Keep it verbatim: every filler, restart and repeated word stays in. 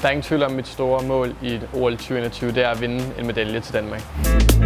Der er ingen tvivl om, mit store mål i O L tyve enogtyve, det er at vinde en medalje til Danmark.